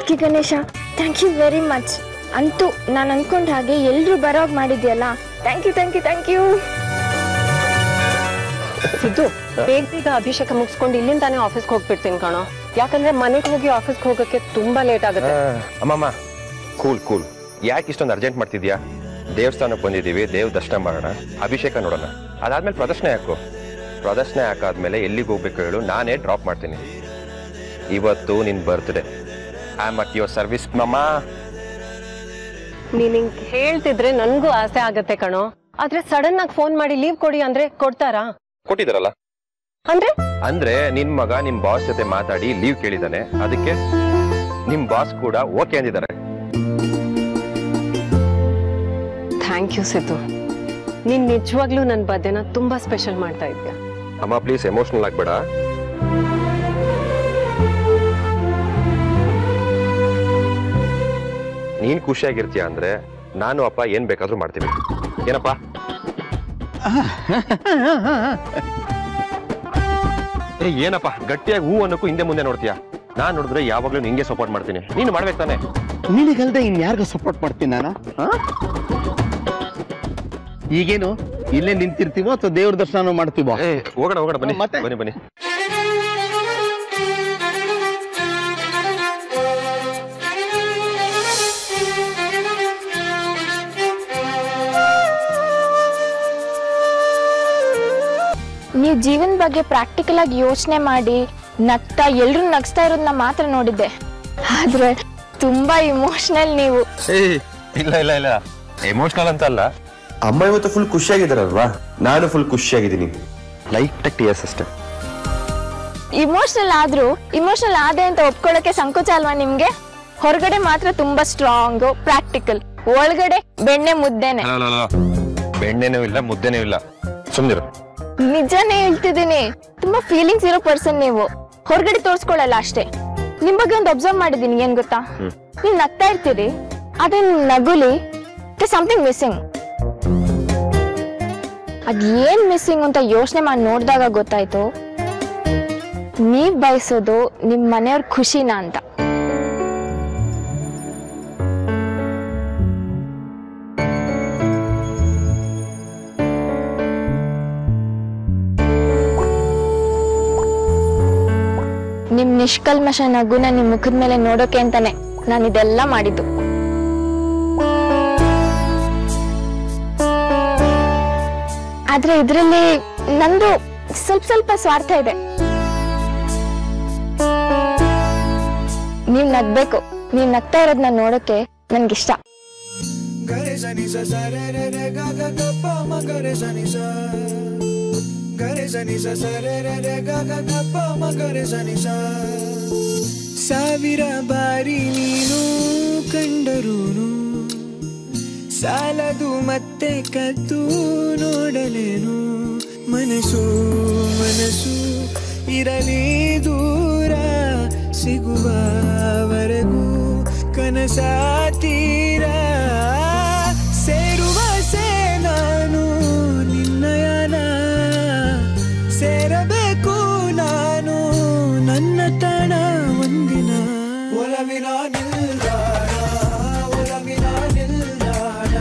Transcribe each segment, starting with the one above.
Thank you Ganesha, thank you very much. ಅಂತೂ ನಾನು ಅನ್ಕೊಂಡ ಹಾಗೆ ಎಲ್ರು ಬರೋಗ್ ಮಾಡಿದ್ಯಲ್ಲ, thank you thank you thank you. Siddu, ಬೇಗ ಬೇಗ ಅಭಿಷೇಕ ಮುಗಿಸ್ಕೊಂಡು ಇಲ್ಲಿಂದಾನೇ ಆಫೀಸ್ಗೆ ಹೋಗ್ಬಿಡ್ತೀನಿ ಕಣೋ. ಯಾಕಂದ್ರೆ ಮನೆಗೆ ಹೋಗಿ ಆಫೀಸ್ಗೆ ಹೋಗಕ್ಕೆ ತುಂಬಾ ಲೇಟ್ ಆಗುತ್ತೆ. ಅಮ್ಮಮ್ಮ ಕೂಲ್ ಕೂಲ್, ಯಾಕೆ ಇಷ್ಟೊಂದು ಅರ್ಜೆಂಟ್ ಮಾಡ್ತಿದ್ಯಾ? ದೇವಸ್ಥಾನಕ್ಕೆ ಬಂದಿದ್ದೀವಿ, ದೇವ್ ದರ್ಶನ ಮಾಡೋಣ, ಅಭಿಷೇಕ ನೋಡೋಣ, ಅದಾದ್ಮೇಲೆ ಪ್ರದರ್ಶನ ಹಾಕು. ಪ್ರದರ್ಶನ ಹಾಕಾದ್ಮೇಲೆ ಎಲ್ಲಿಗೆ ಹೋಗ್ಬೇಕು ಹೇಳು, ನಾನೇ ಡ್ರಾಪ್ ಮಾಡ್ತೀನಿ. ಇವತ್ತು ನಿನ್ birthday, I am at your service ಮಮ್ಮ. ನೀನ್ ಹಿಂಗ್ ಹೇಳ್ತಿದ್ರೆ ನನ್ಗೂ ಆಸೆ ಆಗತ್ತೆ ಕಣೋ. ಆದ್ರೆ ಸಡನ್ ಆಗಿ ಫೋನ್ ಮಾಡಿ ಲೀವ್ ಕೊಡಿ ಅಂದ್ರೆ ಕೊಡ್ತಾರಾ? ಕೊಟ್ಟಿದಾರಲ್ಲ. ಅಂದ್ರೆ ನಿನ್ ಮಗ ನಿಮ್ ಬಾಸ್ ಜೊತೆ ಮಾತಾಡಿ ಲೀವ್ ಕೇಳಿದಾನೆ, ಅದಕ್ಕೆ ನಿಮ್ ಬಾಸ್ ಕೂಡ ಓಕೆ ಅಂದಿದ್ದಾರೆ. ಥ್ಯಾಂಕ್ ಯು ಸಿದ್ದು, ನೀನ್ ನಿಜವಾಗ್ಲೂ ನನ್ ಬರ್ಡೇನ ತುಂಬಾ ಸ್ಪೆಷಲ್ ಮಾಡ್ತಾ ಇದ್ಯಾ. ಅಮ್ಮ ಪ್ಲೀಸ್ ಎಮೋಷನಲ್ ಆಗ್ಬೇಡ. ನೀನ್ ಖುಷಿಯಾಗಿರ್ತೀಯ ಅಂದ್ರೆ ನಾನು ಅಪ್ಪ ಏನ್ ಬೇಕಾದ್ರೂ ಮಾಡ್ತೀವಿ. ಏನಪ್ಪ? ಏನಪ್ಪ ಗಟ್ಟಿಯಾಗಿ ಹೂ ಅನ್ನೋಕ್ಕೂ ಹಿಂದೆ ಮುಂದೆ ನೋಡ್ತೀಯಾ? ನಾನ್ ನೋಡಿದ್ರೆ ಯಾವಾಗ್ಲೂ ನಿಂಗೆ ಸಪೋರ್ಟ್ ಮಾಡ್ತೀನಿ, ನೀನು ಮಾಡ್ಬೇಕು ತಾನೆ. ನಿನಗಲ್ದೆ ಇನ್ಯಾರಿಗೂ ಸಪೋರ್ಟ್ ಮಾಡ್ತೀನಿ ನಾನು? ಈಗೇನು ಇಲ್ಲೇ ನಿಂತಿರ್ತೀವೋ ಅಥವಾ ದೇವ್ರ ದರ್ಶನ ಮಾಡ್ತೀವೋ? ಹೋಗೋಣ ಹೋಗೋಣ, ಬನ್ನಿ ಮತ್ತೆ ಬನ್ನಿ ಬನ್ನಿ. ನೀವು ಜೀವನ ಬಗ್ಗೆ ಪ್ರಾಕ್ಟಿಕಲ್ ಆಗಿ ಯೋಚನೆ ಮಾಡಿ ನಗ್ತಾ ಎಲ್ರು ನಗ್ಸ್ತಾ ಇರೋದನ್ನ ಮಾತ್ರ ನೋಡಿದ್ದೆ, ಆದ್ರೆ ತುಂಬಾ ಇಮೋಷನಲ್ ನೀವು. ಇಲ್ಲ ಇಲ್ಲ ಇಲ್ಲ, ಎಮೋಷನಲ್ ಅಂತ ಅಲ್ಲ. ಅಮ್ಮ ಇವತ್ತು ಫುಲ್ ಖುಷಿಯಾಗಿದ್ದಾರಲ್ವಾ? ನಾನು ಫುಲ್ ಖುಷಿಯಾಗಿದ್ದೀನಿ. ಲೈಟ್ ಟಿಯರ್ಸ್ ಅಷ್ಟೇ. ಇಮೋಷನಲ್ ಆದೆ ಅಂತ ಒಪ್ಕೊಳ್ಳೋಕೆ ಸಂಕೋಚ ಅಲ್ವಾ ನಿಮ್ಗೆ? ಹೊರಗಡೆ ಮಾತ್ರ ತುಂಬಾ ಸ್ಟ್ರಾಂಗ್ ಪ್ರಾಕ್ಟಿಕಲ್, ಒಳಗಡೆ ಬೆಣ್ಣೆ ಮುದ್ದೆನೆ. ಬೆಣ್ಣೆನೂ ಇಲ್ಲ ಮುದ್ದೆನೂ ಇಲ್ಲ, ಸುಮ್ನಿರು. ನಿಜಾನೇ ಹೇಳ್ತಿದ್ದೀನಿ, ತುಂಬಾ ಫೀಲಿಂಗ್ಸ್ ಇರೋ ಪರ್ಸನ್ ನೀವು. ಹೊರಗಡೆ ತೋರ್ಸ್ಕೊಳಲ್ಲ ಅಷ್ಟೇ. ನಿಮ್ ಬಗ್ಗೆ ಒಂದು ಅಬ್ಸರ್ವ್ ಮಾಡಿದೀನಿ, ಏನ್ ಗೊತ್ತಾ? ನೀವ್ ನಗ್ತಾ ಇರ್ತೀರಿ, ಅದೇ ನಗುಲಿ ಸಮಥಿಂಗ್ ಮಿಸ್ಸಿಂಗ್. ಅದ್ ಏನ್ ಮಿಸ್ಸಿಂಗ್ ಅಂತ ಯೋಚನೆ ಮಾಡಿ ನೋಡಿದಾಗ ಗೊತ್ತಾಯ್ತು, ನೀವ್ ಬಯಸೋದು ನಿಮ್ ಮನೆಯವ್ರ ಖುಷಿನ ಅಂತ. ನಿಮ್ ನಿಷ್ಕಲ್ಮಶ ನಗುನ ನಿಮ್ ಮುಖದ ಮೇಲೆ ನೋಡೋಕೆ ಅಂತಾನೆ ನಾನು ಇದೆಲ್ಲ ಮಾಡಿದ್ದು. ಆದ್ರೆ ಇದ್ರಲ್ಲಿ ನಂದು ಸ್ವಲ್ಪ ಸ್ವಾರ್ಥ ಇದೆ. ನೀವ್ ನಗ್ಬೇಕು, ನೀವ್ ನಗ್ತಾ ಇರೋದನ್ನ ನೋಡೋಕೆ ನನ್ಗಿಷ್ಟ. ಸಾವಿರ ಬಾರಿ ನೀನು ಕಂಡರೂನು ಸಾಲದು ಮತ್ತೆ ಕದ್ದು ನೋಡಲೇನು. ಮನಸ್ಸು ಇರಲಿ ದೂರ, ಸಿಗುವವರೆಗೂ ಕನಸ ತೀರ. ಸೇರುವ ನಾನು ನಿನ್ನಯನ, ಸೇರಬೇಕು ನಾನು ನನ್ನ ತಣ ಒಂದಿನ. ಒಲವಿನ ನಿಲ್ದಾಣ, ಒಲವಿನ ನಿಲ್ದಾಣ.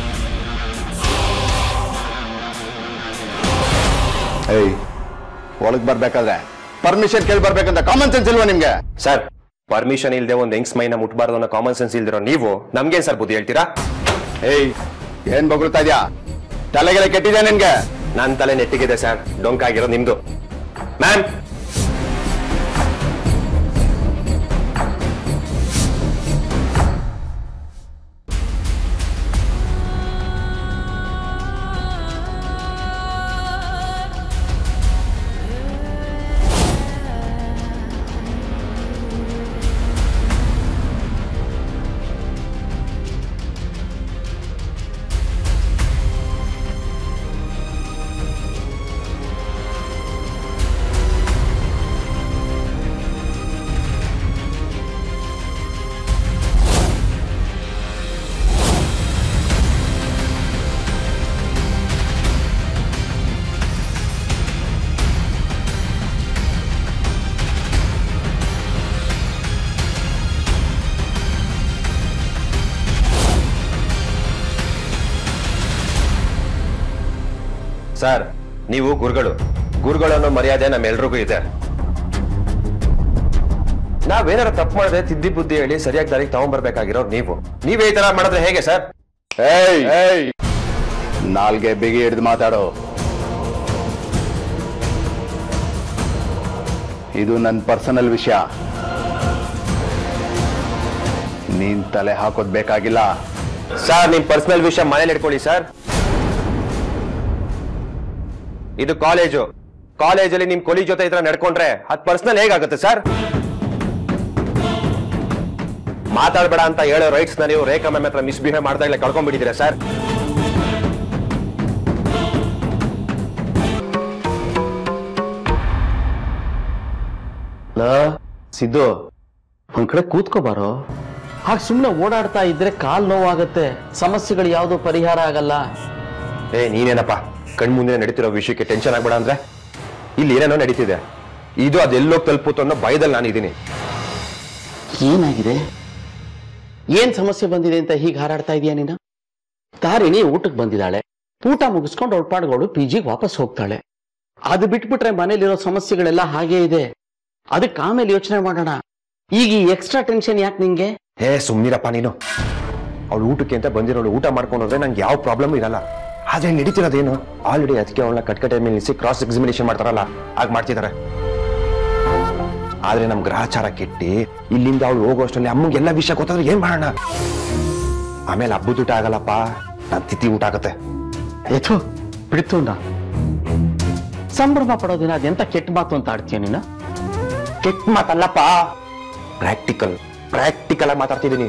ಒಳಗ್ ಬರ್ಬೇಕಾದ್ರೆ ಪರ್ಮಿಷನ್ ಕೇಳಿ ಬರ್ಬೇಕಂತ ಕಾಮನ್ ಸೆನ್ಸ್ ಇಲ್ವಾ ನಿಮ್ಗೆ? ಸರ್, ಪರ್ಮಿಷನ್ ಇಲ್ದೆ ಒಂದ್ ಹೆಂಗ್ಸ್ ಮೈನ ಮುಟ್ಬಾರ್ದು ಅನ್ನೋ ಕಾಮನ್ ಸೆನ್ಸ್ ಇಲ್ದಿರೋ ನೀವು ನಮ್ಗೇನ್ ಸರ್ ಬುದ್ಧಿ ಹೇಳ್ತೀರಾ? ಏನ್ ಬಗ್ರುತ್ತಾ ಇದ್ಯಾ? ತಲೆಗೆಲ್ಲ ಕೆಟ್ಟಿದೆ ನಿನ್ಗೆ? ನನ್ ತಲೆ ನೆಟ್ಟಿಗಿದೆ ಸರ್, ಡೊಂಕಾಗಿರೋ ನಿಮ್ದು. ಮ್ಯಾಮ್, ಸರ್, ನೀವು ಗುರುಗಳು ಅನ್ನೋ ಮರ್ಯಾದೆ ನಮ್ಮೆಲ್ರಿಗೂ ಇದೆ. ನಾವೇನಾರ ತಪ್ಪು ಮಾಡಿದ್ರೆ ತಿದ್ದಿ ಬುದ್ಧಿ ಹೇಳಿ ಸರಿಯಾಗಿ ದಾರಿಗೆ ತಗೊಂಡ್ಬರ್ಬೇಕಾಗಿರೋರು ನೀವೇ ಈ ತರ ಮಾಡಿದ್ರೆ ಹೇಗೆ ಸರ್? ನಾಲ್ಗೆ ಬಿಗಿ ಹಿಡಿದು ಮಾತಾಡೋ. ಇದು ನನ್ನ ಪರ್ಸನಲ್ ವಿಷಯ, ನೀನ್ ತಲೆ ಹಾಕೋದ್ ಬೇಕಾಗಿಲ್ಲ. ಸರ್, ನಿಮ್ ಪರ್ಸನಲ್ ವಿಷಯ ಮನೇಲಿ ಇಟ್ಕೊಳ್ಳಿ ಸರ್. ಇದು ಕಾಲೇಜಲ್ಲಿ ನಿಮ್ ಕೊಲಿ ಜೊತೆ ಇದ್ರ ನಡ್ಕೊಂಡ್ರೆ ಅದ್ ಪರ್ಸನಲ್ ಹೇಗಾಗುತ್ತೆ ಸರ್? ಮಾತಾಡ್ಬೇಡ ಅಂತ ಹೇಳೋ ರೈಟ್ಸ್ ನ ನೀವು ರೇಖಾ ಮ್ಯಾಮ್ ಹತ್ರ ಮಿಸ್ಬಿಹೇವ್ ಮಾಡ್ದಾಗಲೇ ಕಳ್ಕೊಂಡ್ಬಿಟ್ಟಿದ್ದೀರಾ ಸರ್. ಸಿದ್ದು, ಒಂದ್ ಕಡೆ ಕೂತ್ಕೋಬಾರೋ. ಹಾಗೆ ಸುಮ್ಮನೆ ಓಡಾಡ್ತಾ ಇದ್ರೆ ಕಾಲ್ ನೋವಾಗತ್ತೆ, ಸಮಸ್ಯೆಗಳು ಯಾವ್ದು ಪರಿಹಾರ ಆಗಲ್ಲ. ನೀನೇನಪ್ಪ ಕಣ್ಮುಂದೆ ನಡೀತಿರೋ ವಿಷಯಕ್ಕೆ ಟೆನ್ಷನ್ ಆಗ್ಬೇಡ ಅಂದ್ರೆ? ಇಲ್ಲಿ ಏನೇನೋ ನಡೀತಿದೆ, ಇದು ಅದೆಲ್ಲೋಗಿ ತಲುಪುತ್ತೋ ಅನ್ನೋ ಭಯದಲ್ಲಿ ನಾನಿದ್ದೀನಿ. ಏನಾಗಿದೆ? ಏನ್ ಸಮಸ್ಯೆ ಬಂದಿದೆ ಅಂತ ಹೀಗೆ ಹಾರಾಡ್ತಾ ಇದೀಯ ನೀನು? ತಾರಿಣಿ ಊಟಕ್ಕೆ ಬಂದಿದ್ದಾಳೆ, ಊಟ ಮುಗಿಸ್ಕೊಂಡು ಒಳ್ಪಾಡ್ಗಳು PGಗೆ ವಾಪಸ್ ಹೋಗ್ತಾಳೆ. ಅದು ಬಿಟ್ಬಿಟ್ರೆ ಮನೇಲಿರೋ ಸಮಸ್ಯೆಗಳೆಲ್ಲ ಹಾಗೇ ಇದೆ. ಅದಕ್ಕೆ ಆಮೇಲೆ ಯೋಚನೆ ಮಾಡೋಣ. ಈಗ ಈ ಎಕ್ಸ್ಟ್ರಾ ಟೆನ್ಷನ್ ಯಾಕೆ ನಿಂಗೆ? ಸುಮ್ನಿರಪ್ಪ ನೀನು. ಅವಳು ಊಟಕ್ಕೆ ಅಂತ ಬಂದಿರೋಳು ಊಟ ಮಾಡ್ಕೊಂಡು ಹೋದ್ರೆ ನಂಗೆ ಯಾವ ಪ್ರಾಬ್ಲಮ್ ಇರಲ್ಲ. ಆದ್ರೆ ನಡೀತಿರೋದೇನು, ಆಲ್ರೆಡಿ ಅದಕ್ಕೆ ಅವಳನ್ನ ಕಟ್ಕಟೆ ಮೇಲೆ ನಿಲ್ಲಿಸಿ ಕ್ರಾಸ್ ಎಕ್ಸಾಮಿನೇಷನ್ ಮಾಡ್ತಾರಲ್ಲ, ಆಗ ಮಾಡ್ತಿದ್ದಾರೆ. ಆದ್ರೆ ನಮ್ ಗ್ರಹಚಾರ ಕೆಟ್ಟಿ ಇಲ್ಲಿಂದ ಅವಳು ಹೋಗೋಷ್ಟರಲ್ಲಿ ಅಮ್ಮಗೆಲ್ಲ ವಿಷಯ ಗೊತ್ತಾದ್ರೆ ಏನ್ ಮಾಡೋಣ? ಆಮೇಲೆ ಹಬ್ಬದ ಊಟ ಆಗಲ್ಲಪ್ಪ, ನನ್ ತಿಥಿ ಊಟ ಆಗತ್ತೆ. ಬಿಡ್ತು ಸಂಭ್ರಮ ಪಡೋದಿನ ಅದೆಂತ ಕೆಟ್ಟ ಮಾತು ಅಂತ ಆಡ್ತೀಯ ನೀನು? ಕೆಟ್ಟ ಮಾತಲ್ಲಪ್ಪ, ಪ್ರಾಕ್ಟಿಕಲ್ ಆಗಿ ಮಾತಾಡ್ತಿದ್ದೀನಿ.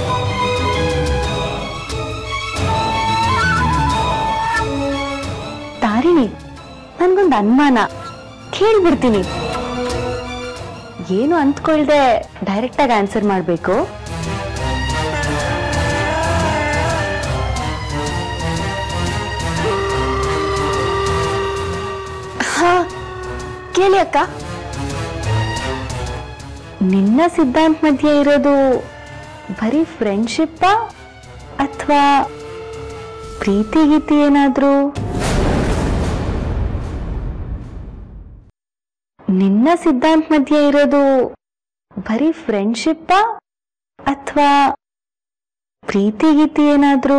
ತಾರಿಣಿ, ನನ್ಗೊಂದು ಅನುಮಾನ, ಕೇಳ್ಬಿಡ್ತೀನಿ. ಏನು ಅಂದ್ಕೊಳ್ದೆ ಡೈರೆಕ್ಟ್ ಆಗಿ ಆನ್ಸರ್ ಮಾಡ್ಬೇಕು. ಹಾ, ಕೇಳಿ ಅಕ್ಕ. ನಿನ್ನ ಸಿದ್ಧಾಂತ ಮಧ್ಯೆ ಇರೋದು ಬರೀ ಫ್ರೆಂಡ್ಶಿಪ್ಪಾ ಅಥವಾ ಪ್ರೀತಿ ಗೀತಿ ಏನಾದ್ರೂ? ನಿನ್ನ ಸಿದ್ಧಾಂತ ಮಧ್ಯೆ ಇರೋದು ಬರೀ ಫ್ರೆಂಡ್ಶಿಪ್ಪಾ ಅಥವಾ ಪ್ರೀತಿ ಗೀತಿ ಏನಾದ್ರೂ?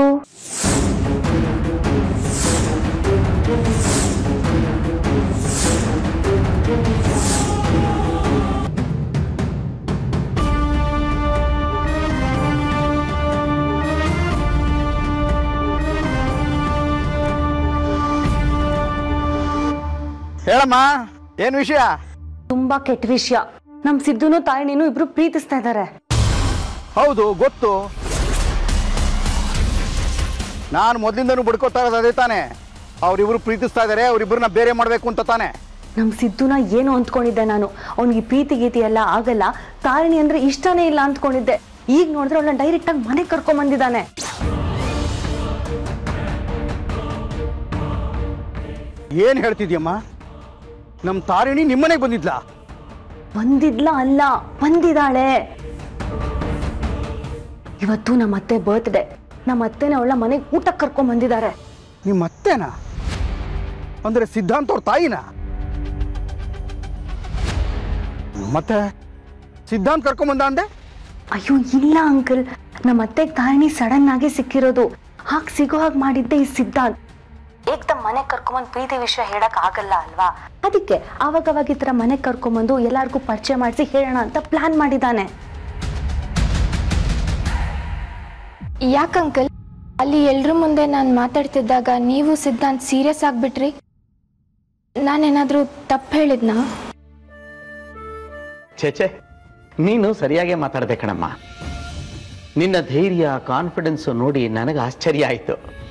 ಹೇಳಮ್ಮ, ಏನ್ ವಿಷಯ? ತುಂಬಾ ಕೆಟ್ಟ ವಿಷಯ. ನಮ್ ಸಿದ್ದುನು ತಾಯಿನೂ ಇಬ್ರು ಪ್ರೀತಿಸ್ತಾ ಇದ್ದಾರೆ. ಹೌದು, ಗೊತ್ತು. ನಾನು ಮೊದಲಿಂದನೂ ಬಡ್ಕೋತಾ ಇರೋದು ಅದೇ ತಾನೆ. ಅವ್ರಿಬ್ರು ಪ್ರೀತಿಸ್ತಾ ಇದಾರೆ, ಅವ್ರಿಬ್ರನ್ನ ಬೇರೆ ಮಾಡ್ಬೇಕು ಅಂತ ತಾನೆ. ನಮ್ ಸಿದ್ದುನ ಏನು ಅಂದ್ಕೊಂಡಿದ್ದೆ ನಾನು, ಅವ್ನಿಗೆ ಪ್ರೀತಿ ಗೀತಿ ಎಲ್ಲ ಆಗಲ್ಲ, ತಾರಿಣಿ ಅಂದ್ರೆ ಇಷ್ಟನೇ ಇಲ್ಲ ಅಂದ್ಕೊಂಡಿದ್ದೆ. ಈಗ ನೋಡಿದ್ರೆ ಅವಳನ್ನ ಡೈರೆಕ್ಟ್ ಆಗಿ ಮನೆಗೆ ಕರ್ಕೊಂಡ್ ಬಂದಿದ್ದಾನೆ. ಏನ್ ಹೇಳ್ತಿದ್ಯಮ್ಮ? ನಮ್ ತಾರಿಣಿ ನಿಮ್ಮನೆಗೆ ಬಂದಿದ್ಲಾ? ಅಲ್ಲ, ಬಂದಿದ್ದಾಳೆ. ಇವತ್ತು ನಮ್ಮ ಅತ್ತೆ ಬರ್ತ್ಡೇ. ನಮ್ಮ ಅತ್ತೆನ ಅವಳ ಮನೆಗೆ ಊಟಕ್ಕೆ ಕರ್ಕೊಂಡ್ ಬಂದಿದ್ದಾರೆ. ನಿಮ್ಮ ಅತ್ತೆನಾ? ಅಂದ್ರೆ ಸಿದ್ಧಾಂತ ಅವ್ರ ತಾಯಿನ? ಮತ್ತೆ ಸಿದ್ಧಾಂತ ಕರ್ಕೊಂಡ್ ಬಂದ ಅಂದೆ? ಅಯ್ಯೋ ಇಲ್ಲ ಅಂಕಲ್, ನಮ್ಮ ಅತ್ತೆಗೆ ತಾರಿಣಿ ಸಡನ್ ಆಗಿ ಸಿಕ್ಕಿರೋದು. ಹಾಗೆ ಸಿಗೋ ಹಾಗೆ ಮಾಡಿದ್ದೆ ಈ ಸಿದ್ಧಾಂತ್. ಏಕ್ದಮ್ ಮನೆಗೆ ಕರ್ಕೊಂಬಂದು ಪ್ರೀತಿ ವಿಷಯ ಹೇಳಕ್ ಆಗಲ್ಲ ಅಲ್ವಾ? ಅದಕ್ಕೆ ಅವಾಗವಾಗ ಈ ತರ ಮನೆಗೆ ಕರ್ಕೊಂಬಂದು ಎಲ್ಲಾರ್ಗೂ ಪರಿಚಯ ಮಾಡಿಸಿ ಹೇಳೋಣ ಅಂತ ಪ್ಲಾನ್ ಮಾಡಿದ್ದಾನೆ. ಯಾಕಂಕಲ್, ಅಲ್ಲಿ ಎಲ್ರ ಮುಂದೆ ನಾನು ಮಾತಾಡ್ತಿದ್ದಾಗ ನೀವು ಸಿದ್ಧಾಂತ್ ಸೀರಿಯಸ್ ಆಗ್ಬಿಟ್ರಿ? ನಾನೇನಾದ್ರೂ ತಪ್ಪು ಹೇಳಿದ್ನಾ? ಛೇ, ನೀನು ಸರಿಯಾಗೇ ಮಾತಾಡ್ದೆ ಕಣಮ್ಮ. ನಿನ್ನ ಧೈರ್ಯ, ಕಾನ್ಫಿಡೆನ್ಸ್ ನೋಡಿ ನನಗೆ ಆಶ್ಚರ್ಯ ಆಯ್ತು.